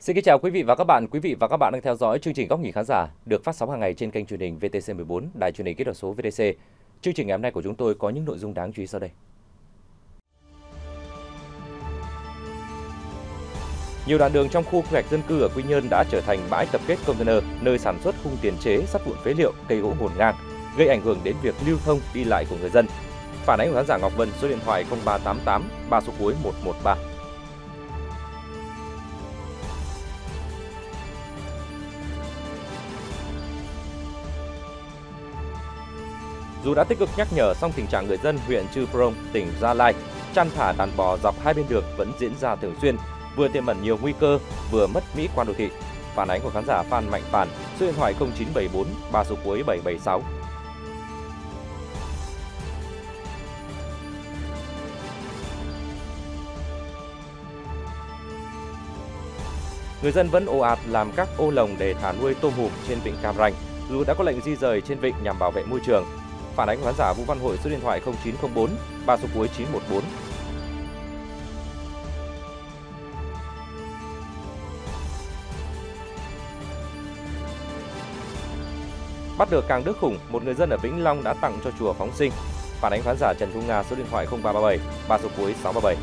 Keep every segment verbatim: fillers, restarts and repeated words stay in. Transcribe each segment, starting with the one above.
Xin kính chào quý vị và các bạn. Quý vị và các bạn đang theo dõi chương trình Góc nhìn khán giả được phát sóng hàng ngày trên kênh truyền hình vê tê xê mười bốn, Đài truyền hình kỹ thuật số vê tê xê. Chương trình ngày hôm nay của chúng tôi có những nội dung đáng chú ý sau đây. Nhiều đoạn đường trong khu quy hoạch dân cư ở Quy Nhơn đã trở thành bãi tập kết container, nơi sản xuất khung tiền chế, sắt vụn phế liệu, cây gỗ ngổn ngang, gây ảnh hưởng đến việc lưu thông đi lại của người dân. Phản ánh của khán giả Ngọc Vân, số điện thoại không ba tám tám ba số cuối một một ba. Dù đã tích cực nhắc nhở, song tình trạng người dân huyện Chư Prong, tỉnh Gia Lai chăn thả đàn bò dọc hai bên đường vẫn diễn ra thường xuyên, vừa tiềm ẩn nhiều nguy cơ, vừa mất mỹ quan đô thị. Phản ánh của khán giả Phan Mạnh Phàn, số điện thoại không chín bảy bốn ba số cuối bảy bảy sáu. Người dân vẫn ồ ạt làm các ô lồng để thả nuôi tôm hùm trên vịnh Cam Ranh, dù đã có lệnh di rời trên vịnh nhằm bảo vệ môi trường. Phản ánh của khán giả Vũ Văn Hội, số điện thoại không chín không bốn ba số cuối chín một bốn. Bắt được càng Đức Khủng, một người dân ở Vĩnh Long đã tặng cho chùa phóng sinh. Phản ánh khán giả Trần Thu Nga, số điện thoại không ba ba bảy ba số cuối sáu ba bảy.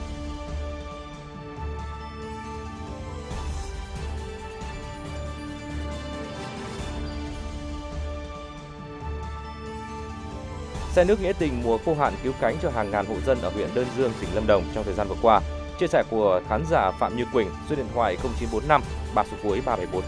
Xe nước nghĩa tình mùa khô hạn cứu cánh cho hàng ngàn hộ dân ở huyện Đơn Dương, tỉnh Lâm Đồng trong thời gian vừa qua. Chia sẻ của khán giả Phạm Như Quỳnh, số điện thoại không chín bốn năm ba số cuối ba bảy bốn.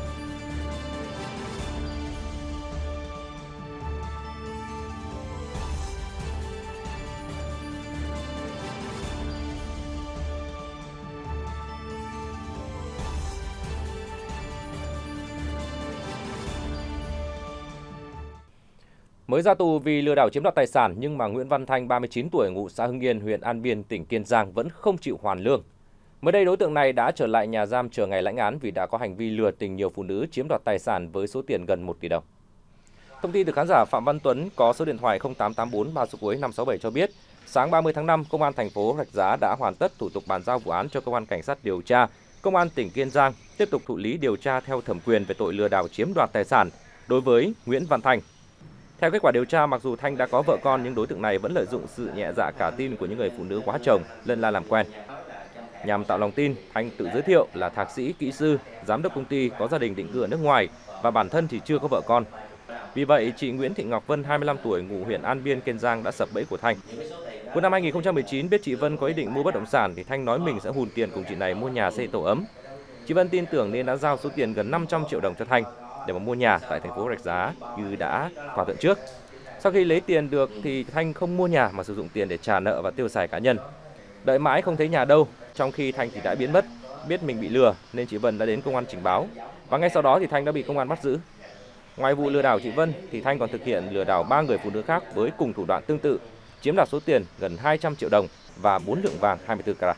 Mới ra tù vì lừa đảo chiếm đoạt tài sản nhưng mà Nguyễn Văn Thanh, ba mươi chín tuổi, ngụ xã Hưng Yên, huyện An Biên, tỉnh Kiên Giang vẫn không chịu hoàn lương. Mới đây, đối tượng này đã trở lại nhà giam chờ ngày lãnh án vì đã có hành vi lừa tình nhiều phụ nữ chiếm đoạt tài sản với số tiền gần một tỷ đồng. Thông tin từ khán giả Phạm Văn Tuấn có số điện thoại không tám tám bốn ba số cuối năm sáu bảy cho biết, sáng ba mươi tháng năm, Công an thành phố Rạch Giá đã hoàn tất thủ tục bàn giao vụ án cho Cơ quan Cảnh sát điều tra Công an tỉnh Kiên Giang tiếp tục thụ lý điều tra theo thẩm quyền về tội lừa đảo chiếm đoạt tài sản đối với Nguyễn Văn Thanh. Theo kết quả điều tra, mặc dù Thanh đã có vợ con nhưng đối tượng này vẫn lợi dụng sự nhẹ dạ cả tin của những người phụ nữ quá chồng, lân la làm quen. Nhằm tạo lòng tin, Thanh tự giới thiệu là thạc sĩ, kỹ sư, giám đốc công ty, có gia đình định cư ở nước ngoài và bản thân thì chưa có vợ con. Vì vậy, chị Nguyễn Thị Ngọc Vân, hai mươi lăm tuổi, ngụ huyện An Biên, Kiên Giang đã sập bẫy của Thanh. Cuối năm hai nghìn không trăm mười chín, biết chị Vân có ý định mua bất động sản thì Thanh nói mình sẽ hùn tiền cùng chị này mua nhà xây tổ ấm. Chị Vân tin tưởng nên đã giao số tiền gần năm trăm triệu đồng cho Thanh để mà mua nhà tại thành phố Rạch Giá như đã thỏa thuận trước. Sau khi lấy tiền được thì Thanh không mua nhà mà sử dụng tiền để trả nợ và tiêu xài cá nhân. Đợi mãi không thấy nhà đâu, trong khi Thanh thì đã biến mất. Biết mình bị lừa nên chị Vân đã đến công an trình báo và ngay sau đó thì Thanh đã bị công an bắt giữ. Ngoài vụ lừa đảo chị Vân thì Thanh còn thực hiện lừa đảo ba người phụ nữ khác với cùng thủ đoạn tương tự, chiếm đoạt số tiền gần hai trăm triệu đồng và bốn lượng vàng hai mươi tư carat.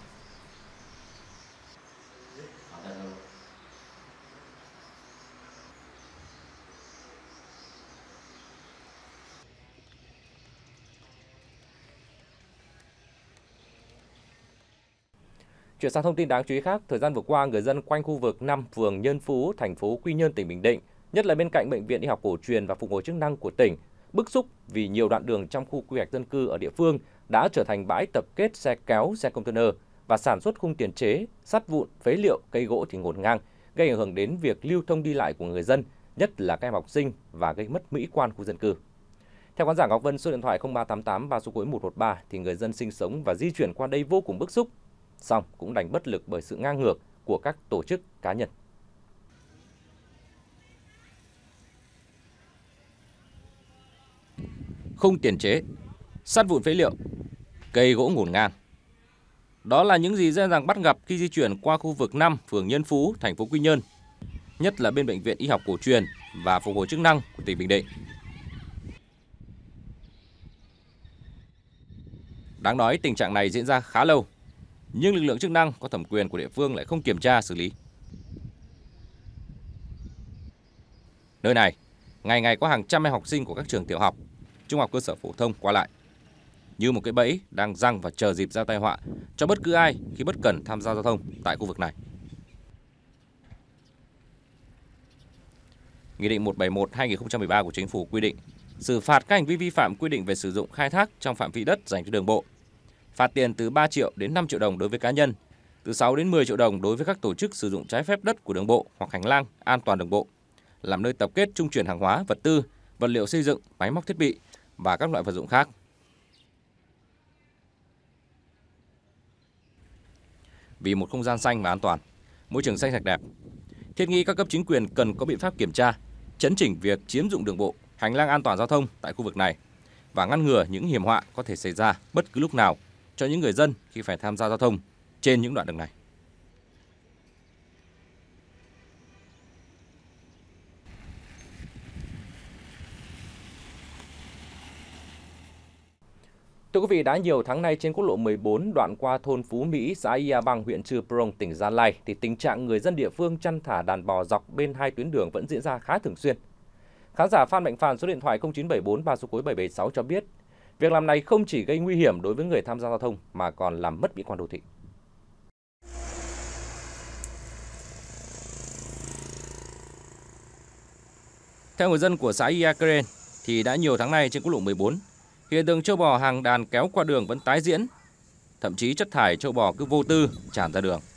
Chuyển sang thông tin đáng chú ý khác, thời gian vừa qua, người dân quanh khu vực năm, phường Nhân Phú, thành phố Quy Nhơn, tỉnh Bình Định, nhất là bên cạnh Bệnh viện Y học cổ truyền và phục hồi chức năng của tỉnh, bức xúc vì nhiều đoạn đường trong khu quy hoạch dân cư ở địa phương đã trở thành bãi tập kết xe kéo, xe container và sản xuất khung tiền chế, sắt vụn, phế liệu, cây gỗ thì ngổn ngang, gây ảnh hưởng đến việc lưu thông đi lại của người dân, nhất là các em học sinh và gây mất mỹ quan khu dân cư. Theo khán giả Ngọc Vân, số điện thoại không ba tám tám ba số cuối một một ba thì người dân sinh sống và di chuyển qua đây vô cùng bức xúc, song cũng đành bất lực bởi sự ngang ngược của các tổ chức cá nhân. Khung tiền chế, sắt vụn phế liệu, cây gỗ ngổn ngang. Đó là những gì dễ dàng bắt gặp khi di chuyển qua khu vực năm, phường Nhân Phú, thành phố Quy Nhơn, nhất là bên Bệnh viện Y học cổ truyền và phục hồi chức năng của tỉnh Bình Định. Đáng nói, tình trạng này diễn ra khá lâu, nhưng lực lượng chức năng có thẩm quyền của địa phương lại không kiểm tra xử lý. Nơi này, ngày ngày có hàng trăm em học sinh của các trường tiểu học, trung học cơ sở phổ thông qua lại, như một cái bẫy đang giăng và chờ dịp ra tai họa cho bất cứ ai khi bất cẩn tham gia giao thông tại khu vực này. Nghị định một trăm bảy mươi mốt trên hai nghìn không trăm mười ba của Chính phủ quy định xử phạt các hành vi vi phạm quy định về sử dụng khai thác trong phạm vi đất dành cho đường bộ. Phạt tiền từ ba triệu đến năm triệu đồng đối với cá nhân, từ sáu đến mười triệu đồng đối với các tổ chức sử dụng trái phép đất của đường bộ hoặc hành lang an toàn đường bộ, làm nơi tập kết trung chuyển hàng hóa, vật tư, vật liệu xây dựng, máy móc thiết bị và các loại vật dụng khác. Vì một không gian xanh và an toàn, môi trường xanh sạch đẹp, thiết nghĩ các cấp chính quyền cần có biện pháp kiểm tra, chấn chỉnh việc chiếm dụng đường bộ, hành lang an toàn giao thông tại khu vực này và ngăn ngừa những hiểm họa có thể xảy ra bất cứ lúc nào cho những người dân khi phải tham gia giao thông trên những đoạn đường này. Thưa quý vị, đã nhiều tháng nay trên quốc lộ mười bốn đoạn qua thôn Phú Mỹ, xã Ia Bang, huyện Chư Prong, tỉnh Gia Lai thì tình trạng người dân địa phương chăn thả đàn bò dọc bên hai tuyến đường vẫn diễn ra khá thường xuyên. Khán giả Phan Mạnh Phàn số điện thoại không chín bảy bốn ba số cuối bảy bảy sáu cho biết, việc làm này không chỉ gây nguy hiểm đối với người tham gia giao thông mà còn làm mất mỹ quan đô thị. Theo người dân của xã Ia Kren thì đã nhiều tháng nay trên quốc lộ mười bốn, hiện tượng trâu bò hàng đàn kéo qua đường vẫn tái diễn, thậm chí chất thải trâu bò cứ vô tư tràn ra đường.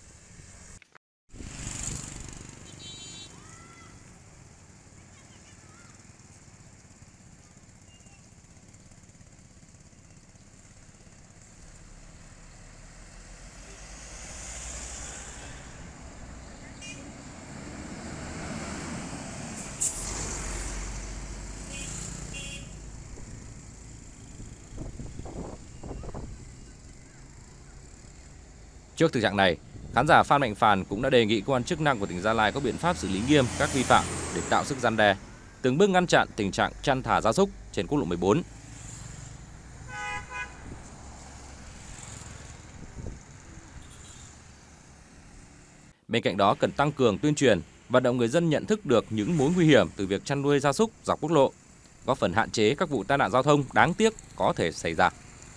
Trước thực trạng này, khán giả Phan Mạnh Phàn cũng đã đề nghị cơ quan chức năng của tỉnh Gia Lai có biện pháp xử lý nghiêm các vi phạm để tạo sức răn đe, từng bước ngăn chặn tình trạng chăn thả gia súc trên quốc lộ mười bốn. Bên cạnh đó cần tăng cường tuyên truyền, vận động người dân nhận thức được những mối nguy hiểm từ việc chăn nuôi gia súc dọc quốc lộ, góp phần hạn chế các vụ tai nạn giao thông đáng tiếc có thể xảy ra.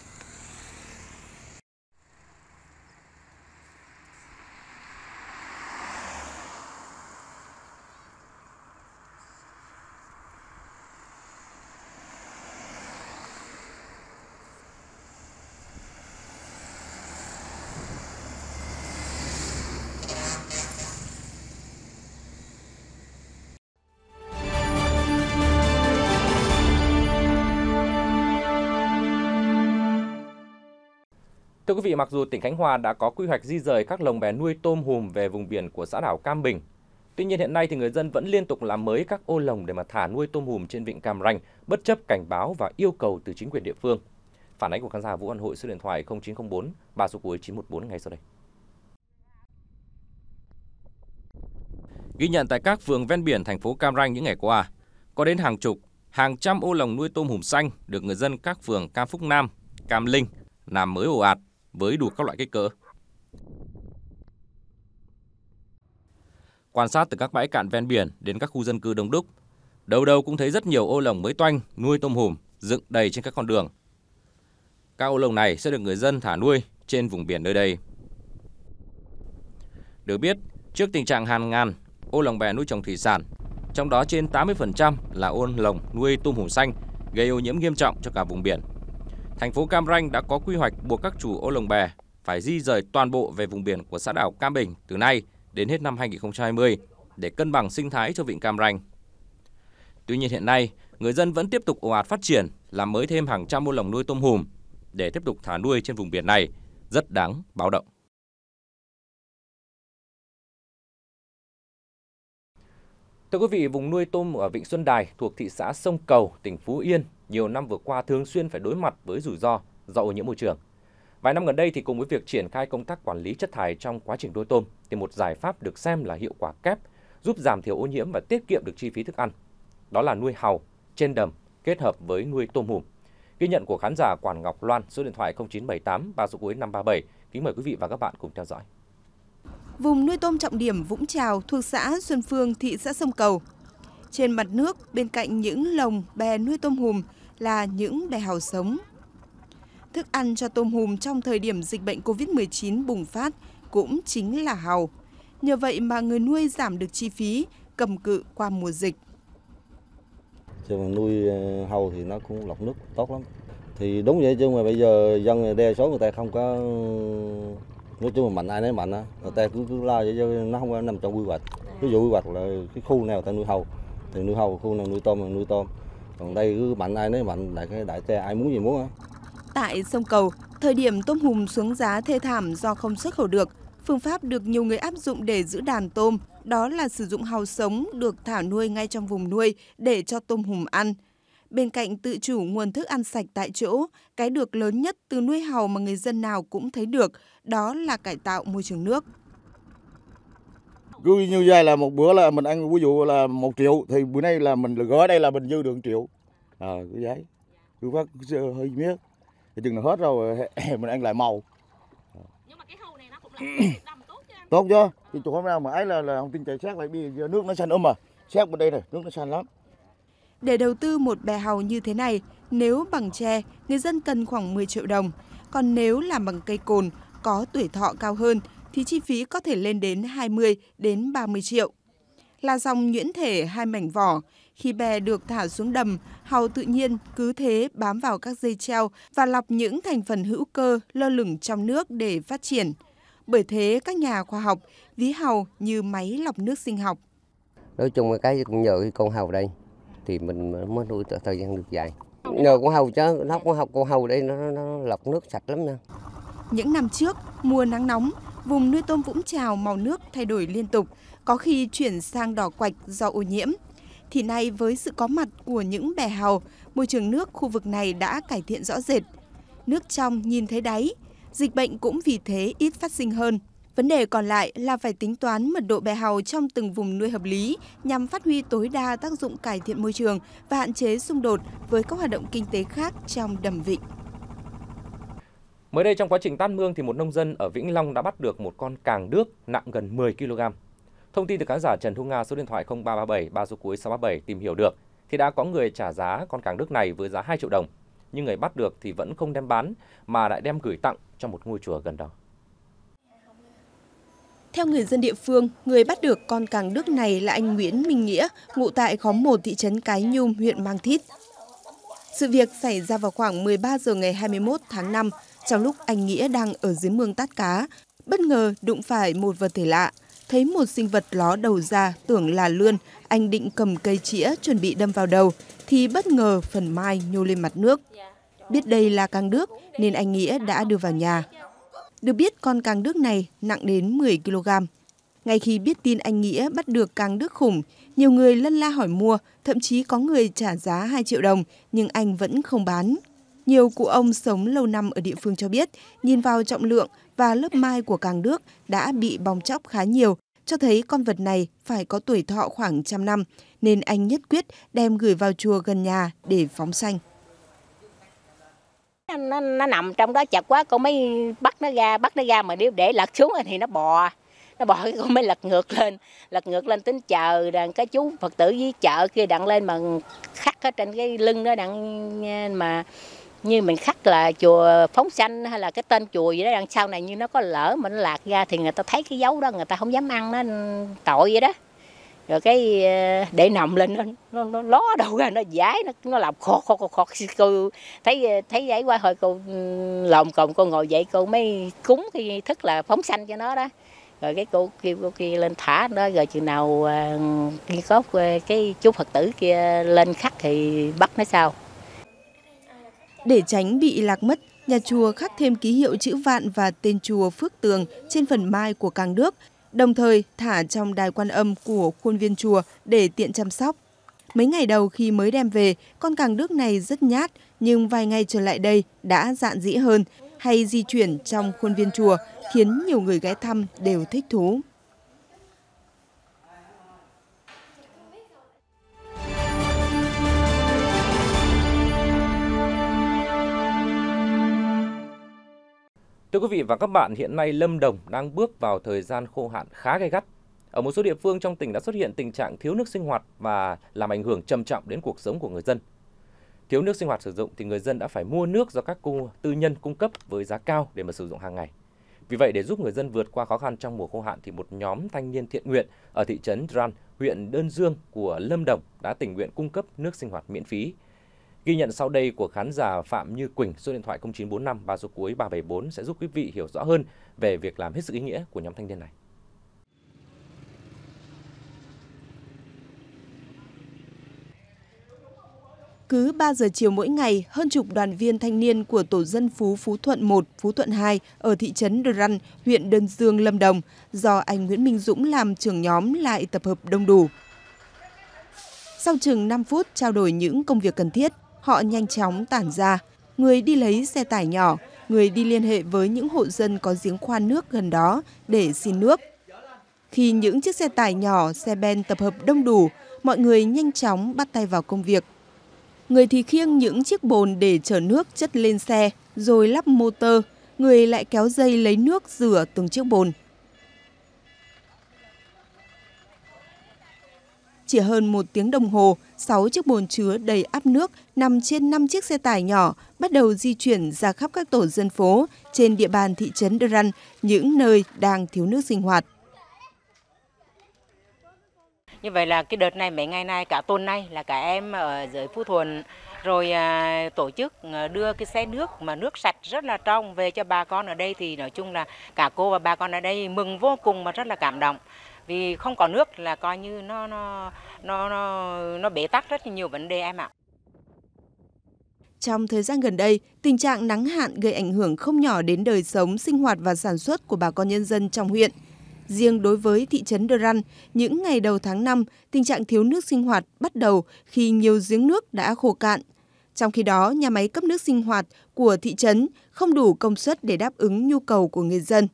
Thưa quý vị, mặc dù tỉnh Khánh Hòa đã có quy hoạch di rời các lồng bè nuôi tôm hùm về vùng biển của xã đảo Cam Bình, tuy nhiên hiện nay thì người dân vẫn liên tục làm mới các ô lồng để mà thả nuôi tôm hùm trên vịnh Cam Ranh, bất chấp cảnh báo và yêu cầu từ chính quyền địa phương. Phản ánh của khán giả Vũ Văn Hội số điện thoại không chín không bốn ba số cuối chín một bốn ngay sau đây. Ghi nhận tại các phường ven biển thành phố Cam Ranh những ngày qua, có đến hàng chục, hàng trăm ô lồng nuôi tôm hùm xanh được người dân các phường Cam Phúc Nam, Cam Linh làm mới ồ ạt với đủ các loại kích cỡ. Quan sát từ các bãi cạn ven biển đến các khu dân cư đông đúc, đầu đầu cũng thấy rất nhiều ô lồng mới toanh nuôi tôm hùm dựng đầy trên các con đường. Các ô lồng này sẽ được người dân thả nuôi trên vùng biển nơi đây. Được biết, trước tình trạng hàng ngàn ô lồng bè nuôi trồng thủy sản, trong đó trên tám mươi phần trăm là ô lồng nuôi tôm hùm xanh, gây ô nhiễm nghiêm trọng cho cả vùng biển, thành phố Cam Ranh đã có quy hoạch buộc các chủ ô lồng bè phải di rời toàn bộ về vùng biển của xã đảo Cam Bình từ nay đến hết năm hai nghìn không trăm hai mươi để cân bằng sinh thái cho vịnh Cam Ranh. Tuy nhiên hiện nay, người dân vẫn tiếp tục ồ ạt phát triển, làm mới thêm hàng trăm ô lồng nuôi tôm hùm để tiếp tục thả nuôi trên vùng biển này, rất đáng báo động. Thưa quý vị, vùng nuôi tôm ở Vịnh Xuân Đài thuộc thị xã Sông Cầu, tỉnh Phú Yên nhiều năm vừa qua thường xuyên phải đối mặt với rủi ro do ô nhiễm môi trường. Vài năm gần đây thì cùng với việc triển khai công tác quản lý chất thải trong quá trình nuôi tôm thì một giải pháp được xem là hiệu quả kép giúp giảm thiểu ô nhiễm và tiết kiệm được chi phí thức ăn. Đó là nuôi hàu trên đầm kết hợp với nuôi tôm hùm. Ghi nhận của khán giả Quản Ngọc Loan số điện thoại không chín bảy tám ba số cuối năm ba bảy. Kính mời quý vị và các bạn cùng theo dõi. Vùng nuôi tôm trọng điểm Vũng Trào thuộc xã Xuân Phương, thị xã Sông Cầu. Trên mặt nước, bên cạnh những lồng bè nuôi tôm hùm là những bè hàu sống. Thức ăn cho tôm hùm trong thời điểm dịch bệnh cô vít mười chín bùng phát cũng chính là hàu. Nhờ vậy mà người nuôi giảm được chi phí, cầm cự qua mùa dịch. Chứ mà nuôi hầu thì nó cũng lọc nước tốt lắm. Thì đúng vậy chứ mà bây giờ dân đa số người ta không có, nói chung là mạnh ai nấy mạnh á, người ta cứ cứ lo vậy chứ nó không có nằm trong quy hoạch. Ví dụ quy hoạch là cái khu nào người ta nuôi hầu thì nuôi hầu, khu nào nuôi tôm thì nuôi tôm. Còn đây cứ mạnh ai nấy mạnh, đại cái đại tê ai muốn gì muốn á. Tại sông Cầu, thời điểm tôm hùm xuống giá thê thảm do không xuất khẩu được, phương pháp được nhiều người áp dụng để giữ đàn tôm đó là sử dụng hàu sống được thả nuôi ngay trong vùng nuôi để cho tôm hùm ăn. Bên cạnh tự chủ nguồn thức ăn sạch tại chỗ, cái được lớn nhất từ nuôi hàu mà người dân nào cũng thấy được đó là cải tạo môi trường nước. Cứ như vậy là một bữa là mình ăn ví dụ là một triệu thì bữa nay là mình gửi đây là mình dư được một triệu. À, cứ vậy. Cứ phát hơi miếng. Thì chừng nào hết rồi mình ăn lại màu. Nhưng mà cái hàu này nó cũng là đầm tốt chứ anh. Tốt chứ. Thì chỗ nào mà ấy là là không tin chạy xét lại bây giờ nước nó xanh um mà. Xét bên đây này, nước nó xanh lắm. Để đầu tư một bè hàu như thế này, nếu bằng tre, người dân cần khoảng mười triệu đồng. Còn nếu làm bằng cây cồn, có tuổi thọ cao hơn, thì chi phí có thể lên đến hai mươi đến ba mươi triệu. Là dòng nhuyễn thể hai mảnh vỏ, khi bè được thả xuống đầm, hàu tự nhiên cứ thế bám vào các dây treo và lọc những thành phần hữu cơ lơ lửng trong nước để phát triển. Bởi thế, các nhà khoa học ví hàu như máy lọc nước sinh học. Nói chung là cái cũng nhờ cái con hàu đây thì mình mới nuôi thời gian được dài. Nhờ con hàu chứ, nó con hàu con hàu đây nó, nó lọc nước sạch lắm nha. Những năm trước, mùa nắng nóng, vùng nuôi tôm Vũng Chào màu nước thay đổi liên tục, có khi chuyển sang đỏ quạch do ô nhiễm. Thì nay với sự có mặt của những bè hàu, môi trường nước khu vực này đã cải thiện rõ rệt. Nước trong nhìn thấy đáy, dịch bệnh cũng vì thế ít phát sinh hơn. Vấn đề còn lại là phải tính toán mật độ bè hàu trong từng vùng nuôi hợp lý nhằm phát huy tối đa tác dụng cải thiện môi trường và hạn chế xung đột với các hoạt động kinh tế khác trong đầm vịnh. Mới đây trong quá trình tát mương thì một nông dân ở Vĩnh Long đã bắt được một con càng đước nặng gần mười ki lô gam. Thông tin từ khán giả Trần Thu Nga số điện thoại không ba ba bảy ba số cuối sáu ba bảy tìm hiểu được thì đã có người trả giá con càng đước này với giá hai triệu đồng. Nhưng người bắt được thì vẫn không đem bán mà lại đem gửi tặng cho một ngôi chùa gần đó. Theo người dân địa phương, người bắt được con càng đước này là anh Nguyễn Minh Nghĩa, ngụ tại khóm một thị trấn Cái Nhung, huyện Mang Thít. Sự việc xảy ra vào khoảng mười ba giờ ngày hai mươi mốt tháng năm, trong lúc anh Nghĩa đang ở dưới mương tát cá, bất ngờ đụng phải một vật thể lạ. Thấy một sinh vật ló đầu ra tưởng là lươn, anh định cầm cây chĩa chuẩn bị đâm vào đầu, thì bất ngờ phần mai nhô lên mặt nước. Biết đây là càng đước nên anh Nghĩa đã đưa vào nhà. Được biết con càng đước này nặng đến mười ki lô gam. Ngay khi biết tin anh Nghĩa bắt được càng đước khủng, nhiều người lân la hỏi mua, thậm chí có người trả giá hai triệu đồng, nhưng anh vẫn không bán. Nhiều cụ ông sống lâu năm ở địa phương cho biết, nhìn vào trọng lượng và lớp mai của càng đước đã bị bong tróc khá nhiều, cho thấy con vật này phải có tuổi thọ khoảng trăm năm, nên anh nhất quyết đem gửi vào chùa gần nhà để phóng sanh. Nó, nó nằm trong đó chặt quá, con mới bắt nó ra, bắt nó ra mà nếu để lật xuống thì nó bò. Nó bò cái con mới lật ngược lên, lật ngược lên tính chờ đàn cái chú Phật tử với chợ kia đặng lên mà khắc ở trên cái lưng đó đặng mà như mình khắc là chùa Phóng Sanh hay là cái tên chùa gì đó, đằng sau này như nó có lỡ mà nó lạc ra thì người ta thấy cái dấu đó người ta không dám ăn, nó tội vậy đó. Rồi cái để nằm lên nó nó, nó ló đầu ra, nó dãi, nó nó làm khọt khọt khọt. Cô thấy thấy vậy qua hồi cô lồm cồm cô ngồi dậy cô mới cúng cái thức là phóng sanh cho nó đó. Rồi cái cô kêu cô kia lên thả nó, rồi chừng nào khi có cái chú Phật tử kia lên khắc thì bắt nó sau. Để tránh bị lạc mất, nhà chùa khắc thêm ký hiệu chữ vạn và tên chùa Phước Tường trên phần mai của càng đước, đồng thời thả trong đài quan âm của khuôn viên chùa để tiện chăm sóc. Mấy ngày đầu khi mới đem về, con càng đước này rất nhát, nhưng vài ngày trở lại đây đã dạn dĩ hơn, hay di chuyển trong khuôn viên chùa, khiến nhiều người ghé thăm đều thích thú. Thưa quý vị và các bạn, hiện nay Lâm Đồng đang bước vào thời gian khô hạn khá gay gắt. Ở một số địa phương trong tỉnh đã xuất hiện tình trạng thiếu nước sinh hoạt và làm ảnh hưởng trầm trọng đến cuộc sống của người dân. Thiếu nước sinh hoạt sử dụng thì người dân đã phải mua nước do các cô tư nhân cung cấp với giá cao để mà sử dụng hàng ngày. Vì vậy, để giúp người dân vượt qua khó khăn trong mùa khô hạn thì một nhóm thanh niên thiện nguyện ở thị trấn Dran, huyện huyện Đơn Dương của Lâm Đồng đã tình nguyện cung cấp nước sinh hoạt miễn phí. Ghi nhận sau đây của khán giả Phạm Như Quỳnh, số điện thoại không chín bốn năm ba số cuối ba bảy bốn sẽ giúp quý vị hiểu rõ hơn về việc làm hết sức ý nghĩa của nhóm thanh niên này. Cứ ba giờ chiều mỗi ngày, hơn chục đoàn viên thanh niên của tổ dân phố Phú Thuận một, Phú Thuận hai ở thị trấn Đờ Răn, huyện Đơn Dương, Lâm Đồng do anh Nguyễn Minh Dũng làm trưởng nhóm lại tập hợp đông đủ. Sau chừng năm phút trao đổi những công việc cần thiết, họ nhanh chóng tản ra. Người đi lấy xe tải nhỏ, người đi liên hệ với những hộ dân có giếng khoan nước gần đó để xin nước. Khi những chiếc xe tải nhỏ, xe ben tập hợp đông đủ, mọi người nhanh chóng bắt tay vào công việc. Người thì khiêng những chiếc bồn để chở nước chất lên xe, rồi lắp motor, người lại kéo dây lấy nước rửa từng chiếc bồn. Chỉ hơn một tiếng đồng hồ, sáu chiếc bồn chứa đầy ắp nước nằm trên năm chiếc xe tải nhỏ bắt đầu di chuyển ra khắp các tổ dân phố trên địa bàn thị trấn Đờ Răn, những nơi đang thiếu nước sinh hoạt. Như vậy là cái đợt này mấy ngày nay, cả tuần nay là cả em ở dưới Phú Thuận rồi à, tổ chức đưa cái xe nước mà nước sạch rất là trong về cho bà con ở đây, thì nói chung là cả cô và bà con ở đây mừng vô cùng và rất là cảm động. Vì không có nước là coi như nó nó nó nó, nó bế tắc rất nhiều vấn đề em ạ. Trong thời gian gần đây, tình trạng nắng hạn gây ảnh hưởng không nhỏ đến đời sống, sinh hoạt và sản xuất của bà con nhân dân trong huyện. Riêng đối với thị trấn Đờ Răn, những ngày đầu tháng năm, tình trạng thiếu nước sinh hoạt bắt đầu khi nhiều giếng nước đã khô cạn. Trong khi đó, nhà máy cấp nước sinh hoạt của thị trấn không đủ công suất để đáp ứng nhu cầu của người dân.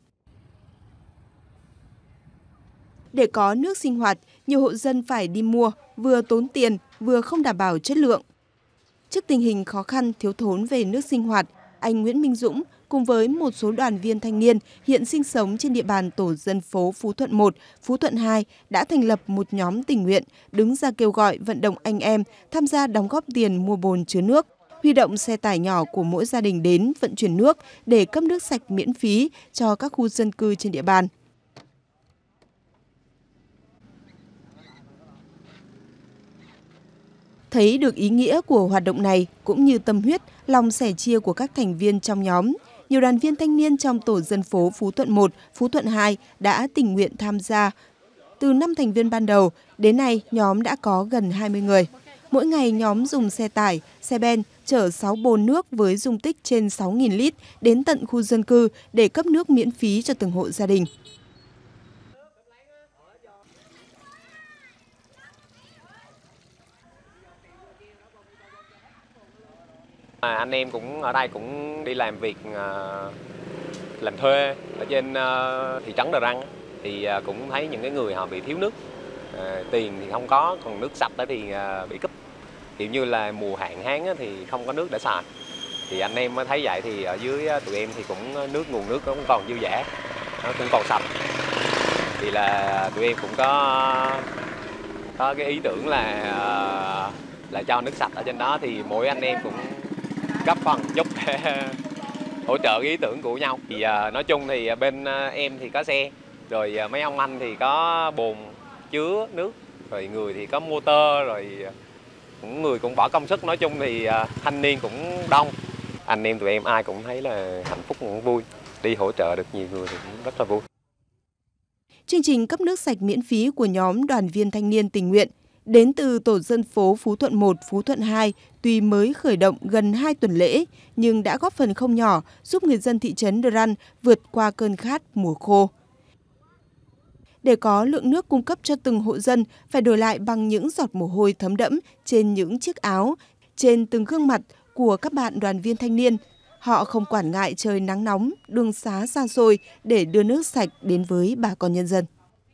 Để có nước sinh hoạt, nhiều hộ dân phải đi mua, vừa tốn tiền, vừa không đảm bảo chất lượng. Trước tình hình khó khăn thiếu thốn về nước sinh hoạt, anh Nguyễn Minh Dũng cùng với một số đoàn viên thanh niên hiện sinh sống trên địa bàn tổ dân phố Phú Thuận một, Phú Thuận hai đã thành lập một nhóm tình nguyện, đứng ra kêu gọi vận động anh em tham gia đóng góp tiền mua bồn chứa nước, huy động xe tải nhỏ của mỗi gia đình đến vận chuyển nước để cấp nước sạch miễn phí cho các khu dân cư trên địa bàn. Thấy được ý nghĩa của hoạt động này cũng như tâm huyết, lòng sẻ chia của các thành viên trong nhóm, nhiều đoàn viên thanh niên trong tổ dân phố Phú Thuận một, Phú Thuận hai đã tình nguyện tham gia. Từ năm thành viên ban đầu, đến nay nhóm đã có gần hai mươi người. Mỗi ngày nhóm dùng xe tải, xe ben chở sáu bồn nước với dung tích trên sáu nghìn lít đến tận khu dân cư để cấp nước miễn phí cho từng hộ gia đình. À, anh em cũng ở đây cũng đi làm việc uh, làm thuê ở trên uh, thị trấn Đờ Răn, thì uh, cũng thấy những cái người họ bị thiếu nước, uh, tiền thì không có, còn nước sạch thì uh, bị cúp, kiểu như là mùa hạn hán thì không có nước để xài. Thì anh em mới thấy vậy thì ở dưới tụi em thì cũng nước nguồn nước cũng còn dư dả, nó cũng còn sạch, thì là tụi em cũng có có cái ý tưởng là uh, là cho nước sạch ở trên đó, thì mỗi anh em cũng góp phần giúp hỗ trợ cái ý tưởng của nhau. Thì uh, nói chung thì bên uh, em thì có xe, rồi uh, mấy ông anh thì có bồn chứa nước, rồi người thì có motor, rồi cũng người cũng bỏ công sức. Nói chung thì uh, thanh niên cũng đông, anh em tụi em ai cũng thấy là hạnh phúc, cũng vui, đi hỗ trợ được nhiều người thì cũng rất là vui. Chương trình cấp nước sạch miễn phí của nhóm đoàn viên thanh niên tình nguyện đến từ tổ dân phố Phú Thuận một, Phú Thuận hai tuy mới khởi động gần hai tuần lễ nhưng đã góp phần không nhỏ giúp người dân thị trấn Đờ Răn vượt qua cơn khát mùa khô. Để có lượng nước cung cấp cho từng hộ dân phải đổi lại bằng những giọt mồ hôi thấm đẫm trên những chiếc áo, trên từng gương mặt của các bạn đoàn viên thanh niên. Họ không quản ngại trời nắng nóng, đường xá xa xôi để đưa nước sạch đến với bà con nhân dân.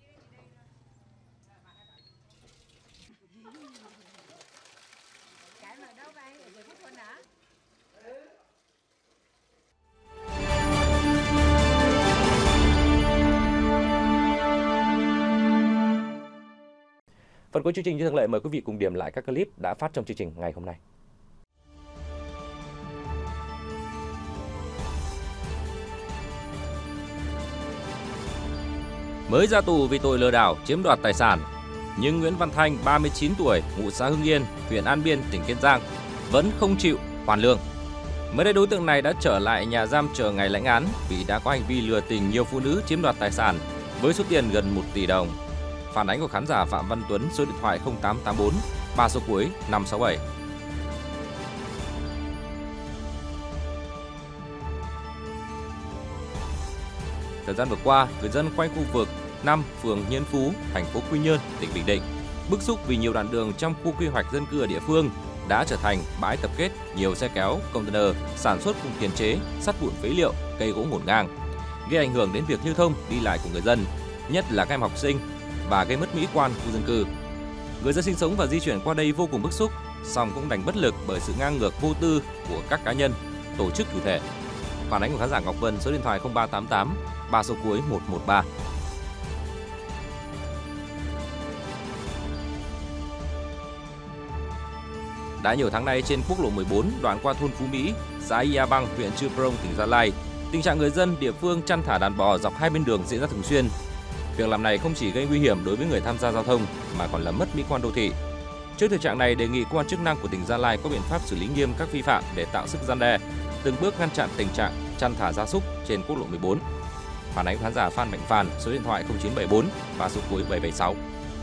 Phần cuối chương trình như thường lệ, mời quý vị cùng điểm lại các clip đã phát trong chương trình ngày hôm nay. Mới ra tù vì tội lừa đảo chiếm đoạt tài sản, Nhưng Nguyễn Văn Thanh, ba mươi chín tuổi, ngụ xã Hưng Yên, huyện An Biên, tỉnh Kiên Giang, vẫn không chịu hoàn lương. Mới đây đối tượng này đã trở lại nhà giam chờ ngày lãnh án vì đã có hành vi lừa tình nhiều phụ nữ chiếm đoạt tài sản với số tiền gần một tỷ đồng. Phản ánh của khán giả Phạm Văn Tuấn, số điện thoại không tám tám bốn ba số cuối năm sáu bảy. Thời gian vừa qua, người dân quanh khu vực năm, phường Nhân Phú, thành phố Quy Nhơn, tỉnh Bình Định bức xúc vì nhiều đoạn đường trong khu quy hoạch dân cư ở địa phương đã trở thành bãi tập kết nhiều xe kéo, container sản xuất cùng tiền chế, sắt vụn phế liệu, cây gỗ ngổn ngang, gây ảnh hưởng đến việc lưu thông đi lại của người dân, nhất là các em học sinh, và gây mất mỹ quan khu dân cư. Người dân sinh sống và di chuyển qua đây vô cùng bức xúc, song cũng đành bất lực bởi sự ngang ngược vô tư của các cá nhân, tổ chức chủ thể. Phản ánh của khán giả Ngọc Vân, số điện thoại không ba tám tám ba số cuối một một ba. Đã nhiều tháng nay trên quốc lộ mười bốn đoạn qua thôn Phú Mỹ, xã Ia Bang, huyện Chư Prong, tỉnh Gia Lai, tình trạng người dân địa phương chăn thả đàn bò dọc hai bên đường diễn ra thường xuyên. Việc làm này không chỉ gây nguy hiểm đối với người tham gia giao thông mà còn làm mất mỹ quan đô thị. Trước thực trạng này, đề nghị cơ quan chức năng của tỉnh Gia Lai có biện pháp xử lý nghiêm các vi phạm để tạo sức răn đe, từng bước ngăn chặn tình trạng chăn thả gia súc trên quốc lộ mười bốn. Phản ánh khán giả Phan Mạnh Phàn, số điện thoại không chín bảy bốn và số cuối bảy bảy sáu.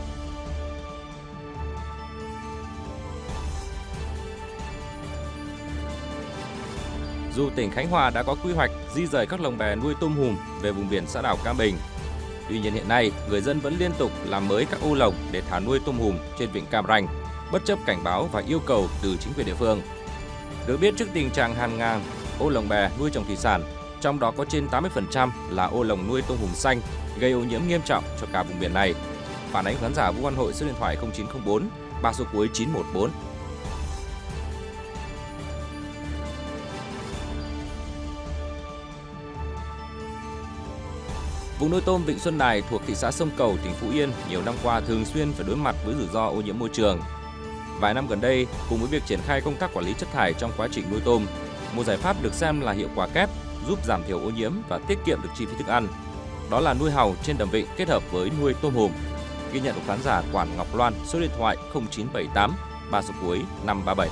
Dù tỉnh Khánh Hòa đã có quy hoạch di rời các lồng bè nuôi tôm hùm về vùng biển xã đảo Cam Bình, tuy nhiên hiện nay người dân vẫn liên tục làm mới các ô lồng để thả nuôi tôm hùm trên vịnh Cam Ranh, bất chấp cảnh báo và yêu cầu từ chính quyền địa phương. Được biết, trước tình trạng hàng ngàn ô lồng bè nuôi trồng thủy sản, trong đó có trên tám mươi phần trăm là ô lồng nuôi tôm hùm xanh, gây ô nhiễm nghiêm trọng cho cả vùng biển này. Phản ánh khán giả Vũ Văn Hội, số điện thoại không chín không bốn ba số cuối chín một bốn. Vùng nuôi tôm Vịnh Xuân Đài thuộc thị xã Sông Cầu, tỉnh Phú Yên nhiều năm qua thường xuyên phải đối mặt với rủi ro ô nhiễm môi trường. Vài năm gần đây, cùng với việc triển khai công tác quản lý chất thải trong quá trình nuôi tôm, một giải pháp được xem là hiệu quả kép giúp giảm thiểu ô nhiễm và tiết kiệm được chi phí thức ăn. Đó là nuôi hàu trên đầm vịnh kết hợp với nuôi tôm hùm. Ghi nhận của khán giả Quản Ngọc Loan, số điện thoại không chín bảy tám ba số cuối năm ba bảy.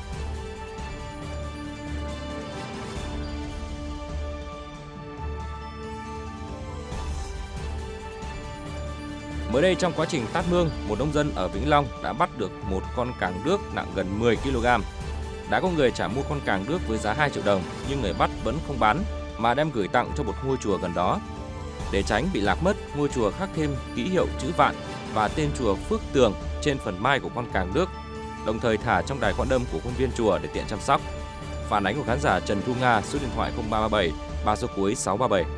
Mới đây trong quá trình tát mương, một nông dân ở Vĩnh Long đã bắt được một con càng đước nặng gần mười ki lô gam. Đã có người trả mua con càng đước với giá hai triệu đồng nhưng người bắt vẫn không bán mà đem gửi tặng cho một ngôi chùa gần đó. Để tránh bị lạc mất, ngôi chùa khắc thêm ký hiệu chữ Vạn và tên chùa Phước Tường trên phần mai của con càng đước, đồng thời thả trong đài quan âm của khuôn viên chùa để tiện chăm sóc. Phản ánh của khán giả Trần Thu Nga, số điện thoại không ba ba bảy ba số cuối sáu ba bảy.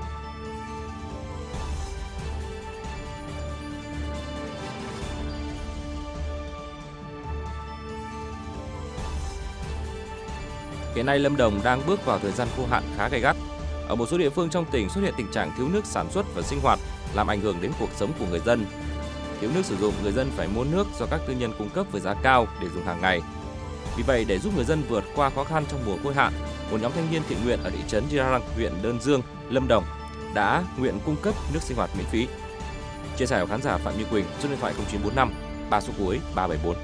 Hiện nay Lâm Đồng đang bước vào thời gian khô hạn khá gay gắt. Ở một số địa phương trong tỉnh xuất hiện tình trạng thiếu nước sản xuất và sinh hoạt, làm ảnh hưởng đến cuộc sống của người dân. Thiếu nước sử dụng, người dân phải mua nước do các tư nhân cung cấp với giá cao để dùng hàng ngày. Vì vậy, để giúp người dân vượt qua khó khăn trong mùa khô hạn, một nhóm thanh niên thiện nguyện ở thị trấn Dirang, huyện Đơn Dương, Lâm Đồng đã nguyện cung cấp nước sinh hoạt miễn phí. Chia sẻ của khán giả Phạm Như Quỳnh, số điện thoại không chín bốn năm ba số cuối ba bảy bốn.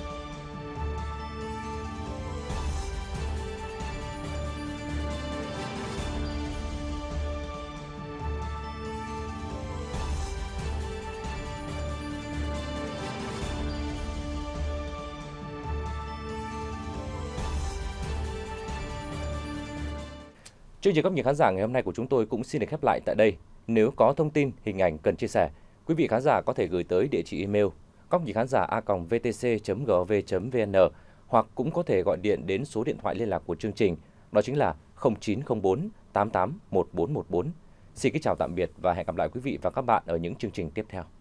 Chương trình góc nhìn khán giả ngày hôm nay của chúng tôi cũng xin được khép lại tại đây. Nếu có thông tin, hình ảnh cần chia sẻ, quý vị khán giả có thể gửi tới địa chỉ email góc nhìn khán giả a còng vê tê xê chấm gov chấm vê en hoặc cũng có thể gọi điện đến số điện thoại liên lạc của chương trình, đó chính là không chín không bốn tám tám một bốn một bốn. Xin kính chào tạm biệt và hẹn gặp lại quý vị và các bạn ở những chương trình tiếp theo.